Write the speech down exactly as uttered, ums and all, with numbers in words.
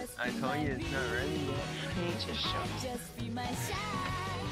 I told you it's not ready yet. I need to show. Just be my shine.